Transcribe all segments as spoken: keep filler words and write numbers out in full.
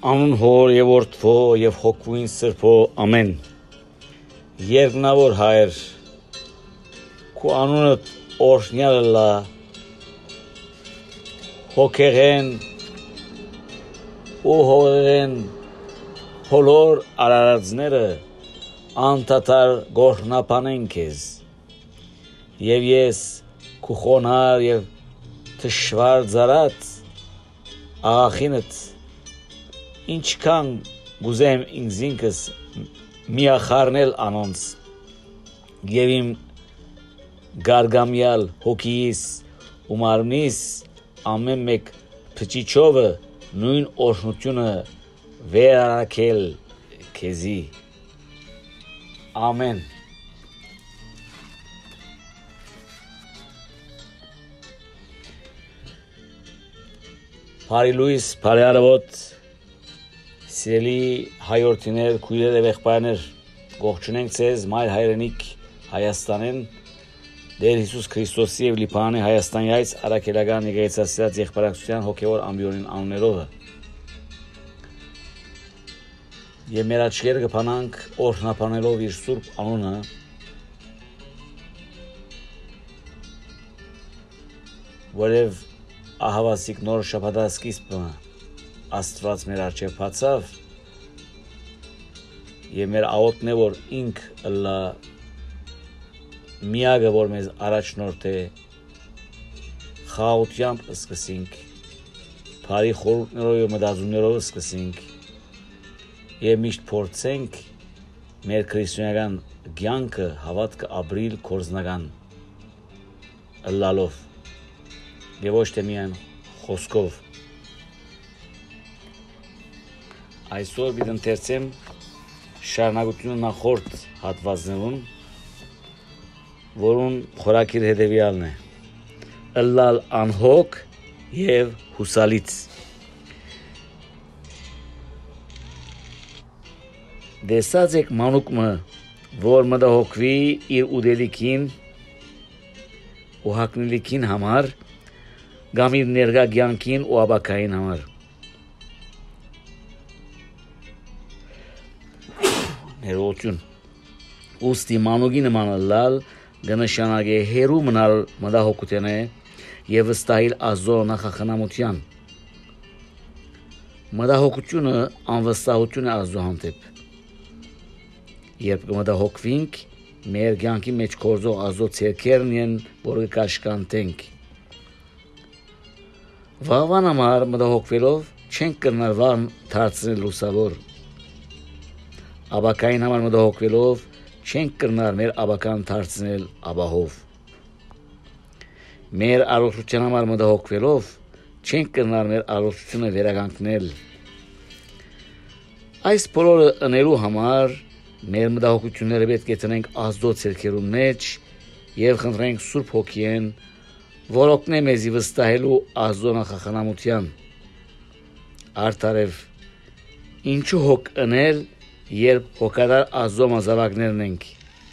Անուն Հոր եւ Որդվո եւ Հոգուին Սրբո ամեն։ Երկնավոր Հայր, քո անունը օրհնյալ լա, հոգեղեն ու հողեղեն բոլոր արարածները անդադար գոհրնապանեն քեզ, եւ ես քո խոնար եւ թշվար ծառած աղախինդ ինչքան գուզեմ ինքս միախառնել անոնց եւ իմ գարգամյալ հոգիս ու մարմնիս ամեն մեկ փճիչովը նույն օրհնությունը վերակել քեզի ամեն Բարի լույս, բարի առավոտ, սիրելի հայրենիներ, քույրեր եւ եղբայրներ, ողջունենք ձեզ մայր հայրենիք Հայաստանին, Տեր Հիսուս Քրիստոսի եւ Լիբանանի Հայաստանյայց արաքելական եկեղեցասիրած եղբայրակցության հոգեոր ամբիոնին անուններով եւ մեր աչքերը կփանանք օրհնապանելով իր սուրբ անունը որև ահավասիկ նոր շաբաթասկիզբը Աստված մեր առջև բացավ եւ մեր աղոթքն է որ ինք լա միագը որ մեզ առաջնորդ է խաղաղությամբ սկսենք բարի խորհուրդներով եւ մտածումներով սկսենք եւ միշտ փորձենք մեր քրիստոնեական կյանքը հավատքը ապրիլ կորզնական լալով եւ ոչ թե միայն խոսքով այսօր бид ընթերցեմ շարունակությունը նախորդ հատվածներուն որուն խորակիր հետևյալն է ըլլալ անհոգ եւ հուսալից դեսած եք մանուկմը որ մտահոգվի իր ուդելիքին ու հակնելիքին համար կամ իր ներգա կյանքին ու ապակային համար ներողություն ուստի մանուկի նման լալ կնշանակե հերու մնալ մտահոգության եւ վստահիլ Աստծո նախախնամության մտահոգությունը անվստահություն է Աստծո հանդեպ երբ կմտահոգվենք մեր կյանքի մեջ կորձող Աստծո ցերքերն են որ կկաշկանտենք վաղվան համար մտահոգվելով չենք կրնար վաղ դարձնել լուսավոր Աբակային համար մտահոգվելով չենք կրնար մեր աբական դարձնել աբահով մեր առողջության համար մտահոգվելով չենք կրնար մեր առողջությունը վերականգնել այս բոլորը ընելու համար մեր մտահոգությունները պետք է տնենք Աստծո ցերքերու մեջ եւ խնդրենք Սուրբ Հոգին որ օգնե մեզի վստահելու Աստծո նախախնամության արդարև ինչու հոգ ընել երբ հոգադար Աստծո մազավակներն ենք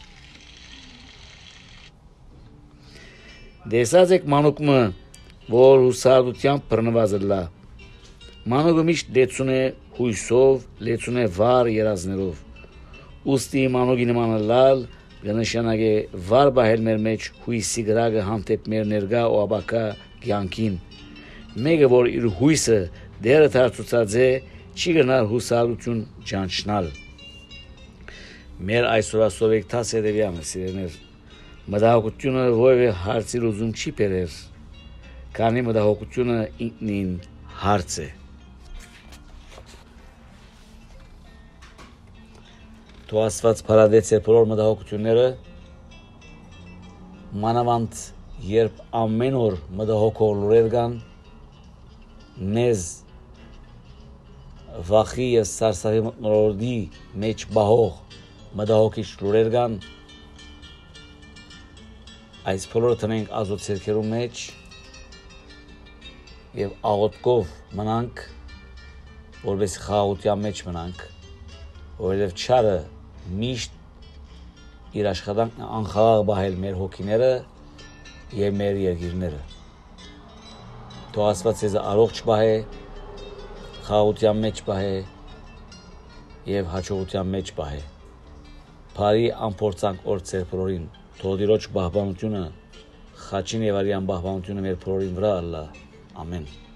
դեսած եք մանուկմը որ հուսալությամբ բռնված լա մանուկը միշտ լեցուն է հույսով լեցուն է վար երազներով ուստի մանուկի նման լալ կնշանակե վար բահել մեր մեջ հույսի գրագը հանդեպ մեր ներգա ու ապակա կյանքին մեկը որ իր հույսը դերը դարձուցած է չի գնալ հուսալություն ճանչնալ մեր այսօր ասովեք տաս հետևյալը սիրեներ մտահոգությունը որևէ հարցի լուծում չի բերեր քանի մտահոգությունը ինքնին հարց է Դու Աստված փարադեց է բոլոր մտահոգությունները մանավանդ երբ ամեն օր մտահոգող լուրեր կան մեզ վախի եւ սարսափի մթնոլորտի մեջ բահող մտահոգիչ լուրեր կան այս բոլորը տնենք Աստծո ցերքերու մեջ եւ աղոթքով մնանք որպես խաղաղության մեջ մնանք որովհետեւ չարը միշտ իր աշխատանքն անխաղաղ բահել մեր հոգիները եւ մեր երկիրները Թող Աստված ձեզ առողջ պահե խաղաղության մեջ պահե եւ հաջողության մեջ պահե։ Բարի ամփորձանք օր ծեր բոլորին, թող Տիրոջ պահպանությունը, խաչին եւ արյան պահպանությունը մեր բոլորին վրա ալլա։ Ամեն։